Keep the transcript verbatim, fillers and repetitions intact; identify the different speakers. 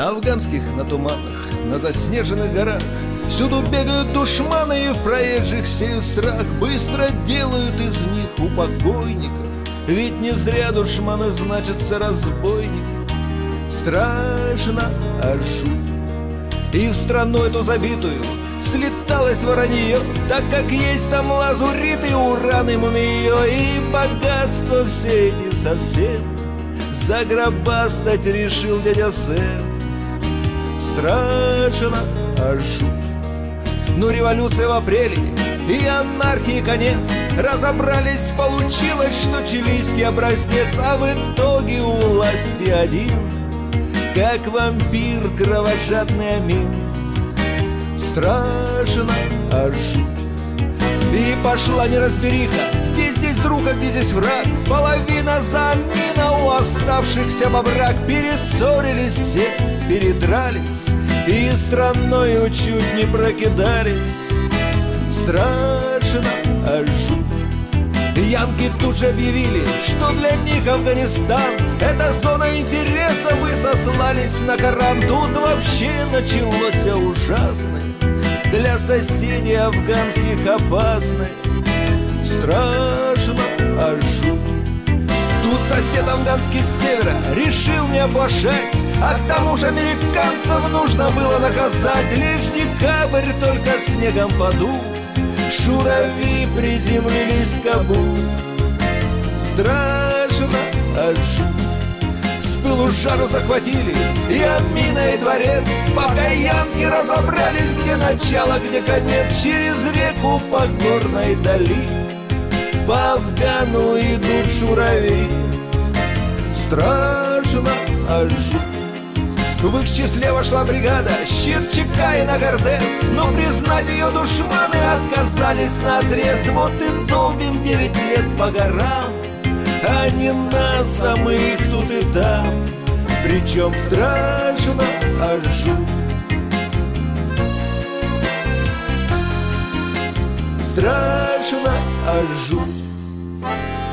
Speaker 1: На афганских, на туманах, на заснеженных горах всюду бегают душманы и в проезжих сеют страх. Быстро делают из них упокойников, ведь не зря душманы значатся разбойники. Страшно, а жуть. И в страну эту забитую слеталось воронье, так как есть там лазурит и уран и мумиё. И богатство все эти совсем загробастать решил дядя Сэм. Страшно, а жуть. Ну, революция в апреле и анархии конец. Разобрались, получилось, что чилийский образец, а в итоге у власти один, как вампир кровожадный Амин. Страшно, а жуть. И пошла неразбериха, где здесь друг, а где здесь враг. Половина за Амина, у оставшихся во враг. Перессорились все, передрались и страною чуть не прокидались. Страшно, а жуть. Янки тут же объявили, что для них Афганистан — это зона интереса, вы сослались на Коран. Тут вообще началось ужасное, для соседей афганских опасное. Страшно, а жуть. Тут сосед афганский с севера решил не оплошать, а к тому же американцев нужно было наказать. Лишь декабрь только снегом подул, шурави приземлились в Кабул. Страшно, а жуть. С пылу жару захватили и Амина, и дворец, пока янки разобрались, где начало, где конец. Через реку по горной дали по Афгану идут шурави. Страшно, а жуть. В их числе вошла бригада Щерчака и Нагордес, но признать ее душманы отказались наотрез. Вот и долбим девять лет по горам, а не нас, а мы их тут и там. Причем страшно, а жуть. Страшно, а жуть.